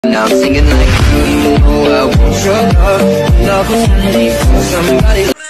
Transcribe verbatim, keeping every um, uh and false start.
Now I'm singing like you know I won't shut up. Not for somebody.